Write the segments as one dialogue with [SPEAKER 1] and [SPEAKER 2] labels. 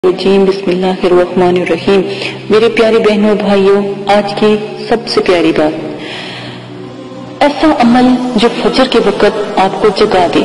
[SPEAKER 1] बिस्मिल्लाहिर्रहमानिर्रहीम। मेरे प्यारे बहनों भाइयों, आज की सबसे प्यारी बात, ऐसा अमल जो फजर के वक्त आपको जगा दे।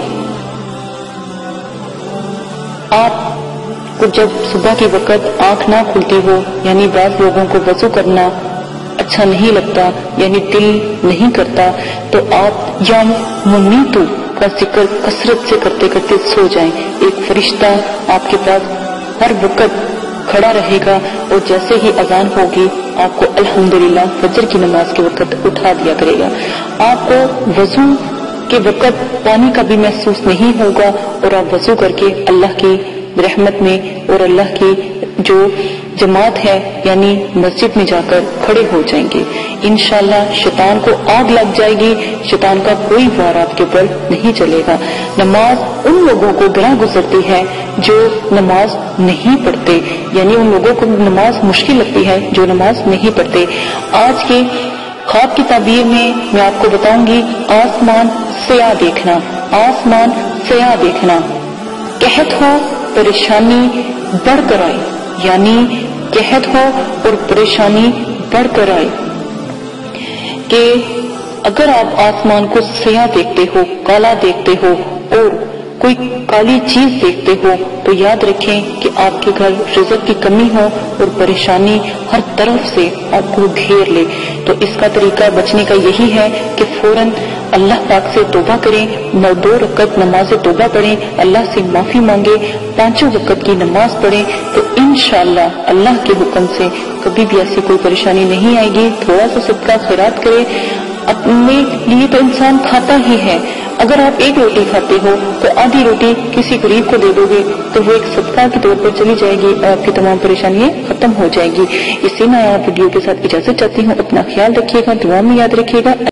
[SPEAKER 1] आपको जब सुबह के वक्त आंख ना खुलती हो, यानी बाज़ लोगों को वजू करना अच्छा नहीं लगता, यानी दिल नहीं करता, तो आप या मुमीतू का जिक्र कसरत से करते करते सो जाएं। एक फरिश्ता आपके पास हर वक्त खड़ा रहेगा और जैसे ही अजान होगी आपको अल्हम्दुलिल्लाह फजर की नमाज के वक्त उठा दिया करेगा। आपको वजू के वक्त पानी का भी महसूस नहीं होगा और आप वजू करके अल्लाह की रहमत में और अल्लाह की जो जमात है यानी मस्जिद में जाकर खड़े हो जाएंगे। इंशाअल्लाह शैतान को आग लग जाएगी, शैतान का कोई वार आपके ऊपर नहीं चलेगा। नमाज उन लोगों को गिरा गुजरती है जो नमाज नहीं पढ़ते, यानी उन लोगों को नमाज मुश्किल लगती है जो नमाज नहीं पढ़ते। आज के ख्वाब की ताबीर में मैं आपको बताऊंगी आसमान सया देखना। आसमान सया देखना, कहत हो परेशानी बढ़कर आए, यानी कहत हो और परेशानी बढ़कर आए कि अगर आप आसमान को सया देखते हो, काला देखते हो और कोई काली चीज देखते हो, तो याद रखें कि आपके घर रिज़्क़ की कमी हो और परेशानी हर तरफ से आपको घेर ले। तो इसका तरीका बचने का यही है कि फौरन अल्लाह पाक से तौबा करें, 2 रकअत नमाज तौबा पढ़ें, अल्लाह से माफी मांगे, 5 वक्त की नमाज पढ़ें, तो इंशाअल्लाह अल्लाह के हुक्म से कभी भी ऐसी कोई परेशानी नहीं आएगी। थोड़ा सा सदका खैरात करें, अपने लिए तो इंसान खाता ही है। अगर आप 1 रोटी खाते हो तो आधी रोटी किसी गरीब को दे दोगे तो वो एक सदका के तौर पर चली जाएगी और आपकी तमाम परेशानियां खत्म हो जाएगी। इसी में आप वीडियो के साथ इजाजत चाहती हूँ। अपना ख्याल रखिएगा, दुआ में याद रखिएगा।